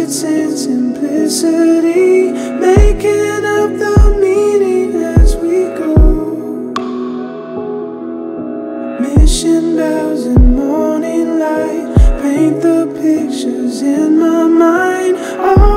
lights and simplicity, making up the meaning as we go. Mission bells and morning light paint the pictures in my mind.